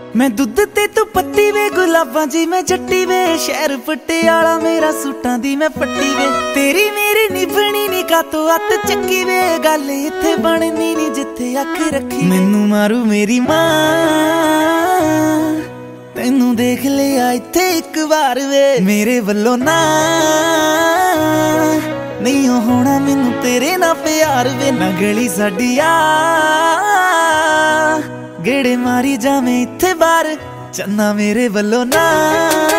मैं दुध ते तू पत्ती वे, गुलाबां जी मैं जट्टी वे, शहर पटियाला मेरा सूटां दी मैं पट्टी वे। तेरी मेरी निभनी नी कातो अत चक्की वे, गल इत्थे बननी नी जिथे अख रखी। मैनू मारू मेरी मां, तैनू देख लिया इत्थे एक बार वे, मेरे वल्लों ना नहीं होना मैनू तेरे ना प्यार वे। ना गली साडी आ गेड़े मारी जावे इत्थे बार, चन्ना मेरे वल्लों ना।